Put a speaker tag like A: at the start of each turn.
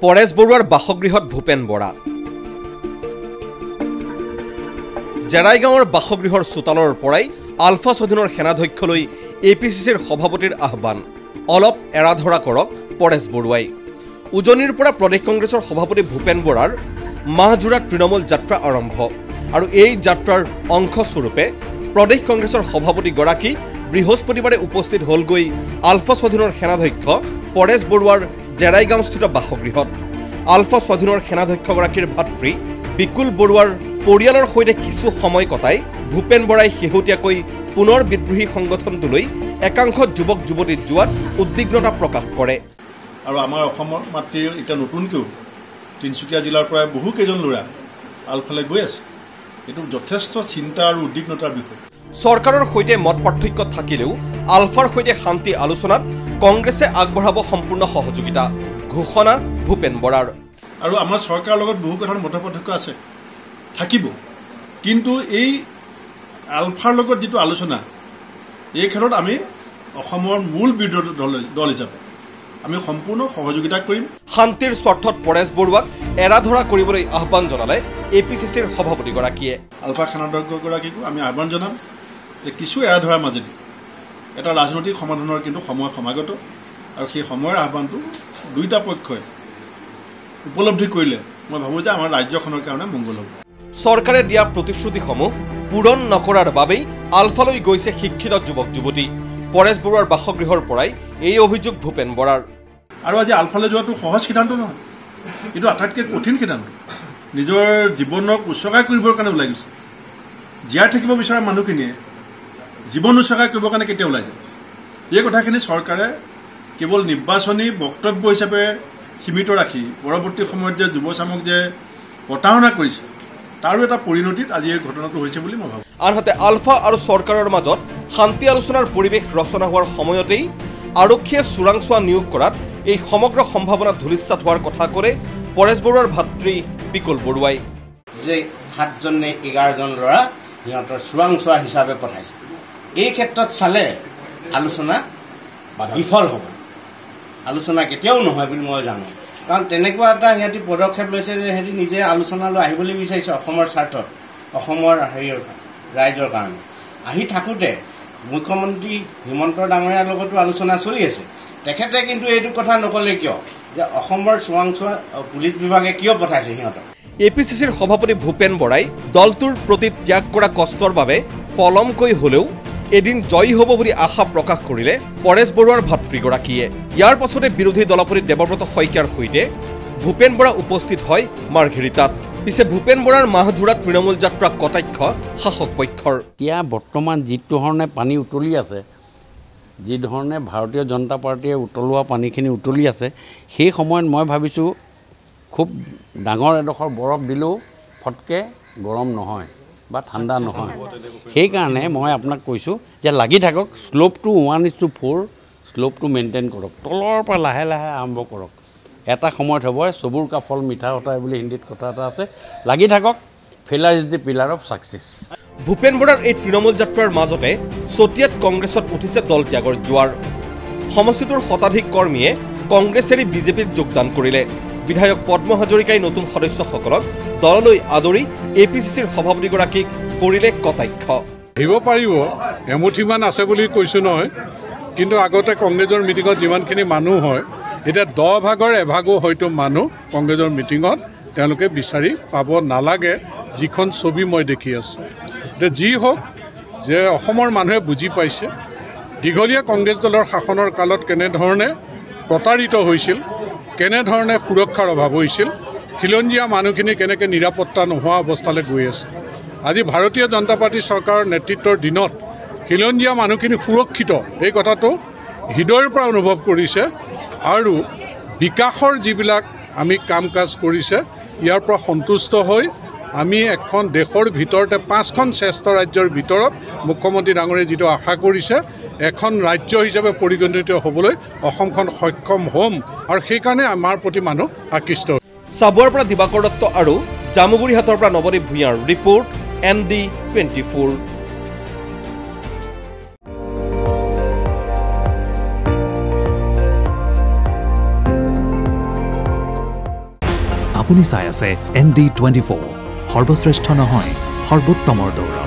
A: পৰেশ বৰুৱাৰ বাসগৃহত ভূপেন বৰা। জেৰাইগাঁৱৰ বাসগৃহৰ চোতালৰ পৰাই আলফা স্বাধীনৰ সেনাধ্যক্ষলৈ APCCৰ সভাপতিৰ আহ্বান। অলপ এৰাধৰা কৰক পৰেশ বৰুৱাই। উজনিৰ পৰা প্ৰদেশ কংগ্ৰেছৰ সভাপতি ভূপেন বৰাৰ মাহজোৰা তৃণমূল যাত্ৰা আৰম্ভ আৰু এই যাত্ৰাৰ অংশস্বৰূপে প্ৰদেশ কংগ্ৰেছৰ সভাপতিগৰাকী বৃহস্পতিবাৰে উপস্থিত হলগৈ আলফা স্বাধীনৰ সেনাধ্যক্ষ পৰেশ বৰুৱাৰ জেৰাইগাঁওস্থিত বাসগৃহত। আলফা স্বাধীনৰ সেনাধ্যক্ষগৰাকীৰ ভাতৃ বিকুল বৰুৱাৰ পৰিয়ালৰ সৈতে কিছু সময় কটাই ভূপেন বৰাই শেহতীয়াকৈ পুনৰ বিদ্ৰোহী সংগঠনটোলৈ একাংশ যুৱক যুৱতী যোৱাত উদ্বিগ্নতা প্ৰকাশ কৰে।
B: আৰু আমাৰ অসমৰ মাতৃৰ এতিয়া নতুনকৈও তিনিচুকীয়া জিলাৰ পৰা বহু কেইজন ল'ৰা আলফালৈ গৈ আছে। এইটো যথেষ্ট চিন্তা আৰু উদ্বিগ্নতাৰ বিষয়।
A: চৰকাৰৰ সৈতে মত পাৰ্থক্য থাকিলেও আলফাৰ সৈতে শান্তি আলোচনাত কংগ্ৰেছে আগবঢ়াব সম্পূৰ্ণ সহযোগিতা, ঘোষণা ভূপেন বৰাৰ।
B: আৰু আমাৰ চৰকাৰৰ লগত বহু কথাৰ মত পাৰ্থক্য আছে, থাকিব, কিন্তু এই আলফাৰ লগত যিটো আলোচনা, এই ক্ষেত্ৰত আমি অসমৰ মূল বিৰোধী দল হিচাপে আমি সম্পূৰ্ণ সহযোগিতা কৰিম। শান্তিৰ
A: স্বাৰ্থত পৰেশ বৰুৱাক এৰাধৰা কৰিবলৈ আহ্বান জনালে APCCৰ সভাপতিগৰাকীয়ে।
B: আলফা সেনাধ্যক্ষগৰাকীকো আমি আহ্বান জনাম যে কিছু এৰাধৰাৰ মাজেদি এটা ৰাজনৈতিক সমাধানৰ কিন্তু সময় সমাগত, আৰু সেই সময়ৰ আহ্বানটো দুয়োটা পক্ষই উপলব্ধি কৰিলে মই ভাবোঁ যে আমাৰ ৰাজ্যখনৰ কাৰণে মংগল হ'ব।
A: চৰকাৰে দিয়া প্ৰতিশ্ৰুতিসমূহ পূৰণ নকৰাৰ বাবেই আলফালৈ গৈছে শিক্ষিত যুৱক যুৱতী। পৰেশ বৰুৱাৰ বাসগৃহৰ পৰাই এই অভিযোগ ভূপেন বৰাৰ।
B: আৰু আজি আলফালৈ যোৱাটো সহজ সিদ্ধান্ত নহয়, এইটো আটাইতকৈ কঠিন সিদ্ধান্ত। নিজৰ জীৱনক উৎসৰ্গা কৰিবৰ কাৰণে ওলাই গৈছে। জীয়াই থাকিব বিচৰা মানুহখিনিয়ে জীৱন উৎসৰ্গা কৰিবৰ কাৰণে কেতিয়া ওলাই যায়? এই কথাখিনি চৰকাৰে কেৱল নিৰ্বাচনী বক্তব্য হিচাপে সীমিত ৰাখি পৰৱৰ্তী সময়ত যে যুৱচামক যে প্ৰতাৰণা কৰিছে, তাৰো এটা পৰিণতিত আজি এই ঘটনাটো হৈছে বুলি মই ভাবোঁ।
A: আনহাতে আলফা আৰু চৰকাৰৰ মাজত শান্তি আলোচনাৰ পৰিৱেশ ৰচনা হোৱাৰ সময়তেই আৰক্ষীয়ে চোৰাংচোৱা নিয়োগ কৰাত এই সমগ্ৰ সম্ভাৱনা ধূলিসাৎ হোৱাৰ কথা কৰে পৰেশ বৰুৱাৰ ভাতৃ বিকুল বৰুৱাই।
C: যে 7জন নে 11জন ল'ৰা সিহঁতৰ চোৰাংচোৱা হিচাপে পঠাইছে। এই ক্ষেত্ৰত চালে আলোচনা বিফল হ'ব, আলোচনা কেতিয়াও নহয় বুলি মই জানো। কাৰণ তেনেকুৱা এটা সিহঁতি পদক্ষেপ লৈছে যে সিহঁতি নিজে আলোচনালৈ আহিবলৈ বিচাৰিছে অসমৰ স্বাৰ্থত, অসমৰ ৰাইজৰ কাৰণে। আহি থাকোঁতে মুখ্যমন্ত্ৰী হিমন্ত ডাঙৰীয়াৰ লগতো আলোচনা চলি আছে। তেখেতে কিন্তু এইটো কথা নক'লে কিয় যে অসমৰ চোৰাংচোৱা পুলিচ বিভাগে কিয় পঠাইছে সিহঁতক।
A: APCCৰ সভাপতি ভূপেন বৰাই দলটোৰ প্ৰতি ত্যাগ কৰা কষ্টৰ বাবে পলমকৈ হ'লেও এদিন জয়ী হ'ব বুলি আশা প্ৰকাশ কৰিলে পৰেশ বৰুৱাৰ ভাতৃগৰাকীয়ে। ইয়াৰ পাছতে বিৰোধী দলপতি দেৱব্ৰত শইকীয়াৰ সৈতে ভূপেন বৰা উপস্থিত হয় মাৰ্ঘেৰিটাত। পিছে ভূপেন বৰাৰ মাহজোৰা তৃণমূল যাত্ৰা কটাক্ষ শাসক পক্ষৰ।
D: এতিয়া বৰ্তমান যিটো ধৰণে পানী উতলি আছে, যি ধৰণে ভাৰতীয় জনতা পাৰ্টীয়ে উতলোৱা পানীখিনি উতলি আছে, সেই সময়ত মই ভাবিছোঁ খুব ডাঙৰ এডোখৰ বৰফ দিলেও ফটকৈ গৰম নহয় বা ঠাণ্ডা নহয়। সেইকাৰণে মই আপোনাক কৈছোঁ যে লাগি থাকক, শ্লোপটো 1:4 শ্লোপটো মেইনটেইন কৰক, তলৰ পৰা লাহে লাহে আৰম্ভ কৰক। এটা সময়ত হ'ব চবুৰ কা ফল মিঠা হতাই বুলি হিন্দীত কথা এটা আছে। লাগি থাকক, failure is the pillar of success.
A: Bhupen বৰাৰ এই তৃণমূল যাত্ৰাৰ মাজতে চতিয়াত কংগ্ৰেছত উঠিছে দল ত্যাগৰ জোৱাৰ। সমষ্টিটোৰ শতাধিক কৰ্মীয়ে কংগ্ৰেছ এৰি বিজেপিত যোগদান কৰিলে। বিধায়ক পদ্ম হাজৰিকাই নতুন সদস্যসকলক দললৈ আদৰি APCCৰ সভাপতিগৰাকীক কৰিলে কটাক্ষ।
E: আহিব পাৰিব, এমুঠিমান আছে বুলি কৈছোঁ নহয়, কিন্তু আগতে কংগ্ৰেছৰ মিটিঙত যিমানখিনি মানুহ হয়, এতিয়া 10 ভাগৰ এভাগো হয়তো মানুহ কংগ্ৰেছৰ মিটিঙত তেওঁলোকে বিচাৰি পাব নালাগে, যিখন ছবি মই দেখি আছোঁ। এতিয়া যি হওক, যে অসমৰ মানুহে বুজি পাইছে দীঘলীয়া কংগ্ৰেছ দলৰ শাসনৰ কালত কেনেধৰণে প্ৰতাৰিত হৈছিল, কেনেধৰণে সুৰক্ষাৰ অভাৱ হৈছিল, খিলঞ্জীয়া মানুহখিনি কেনেকৈ নিৰাপত্তা নোহোৱা অৱস্থালৈ গৈ আছে। আজি ভাৰতীয় জনতা পাৰ্টী চৰকাৰৰ নেতৃত্বৰ দিনত খিলঞ্জীয়া মানুহখিনি সুৰক্ষিত, এই কথাটো হৃদয়ৰ পৰা অনুভৱ কৰিছে। আৰু বিকাশৰ যিবিলাক আমি কাম কাজ কৰিছে, ইয়াৰ পৰা সন্তুষ্ট হৈ আমি এখন দেশৰ ভিতৰতে 5খন শ্ৰেষ্ঠ ৰাজ্যৰ ভিতৰত মুখ্যমন্ত্ৰী ডাঙৰীয়াই যিটো আশা কৰিছে, এখন ৰাজ্য হিচাপে পৰিগণিত হ'বলৈ অসমখন সক্ষম হ'ম, আৰু সেইকাৰণে আমাৰ প্ৰতি মানুহ আকৃষ্ট।
A: চাবুৱাৰ পৰা দিবাকৰ দত্ত আৰু জামুগুৰিহাটৰ পৰা নৱদীপ ভূঞাৰ ৰিপৰ্ট MD24।
F: আপুনি চাই আছে ND24 সৰ্বশ্ৰেষ্ঠ নহয় সৰ্বোত্তমৰ দৌৰ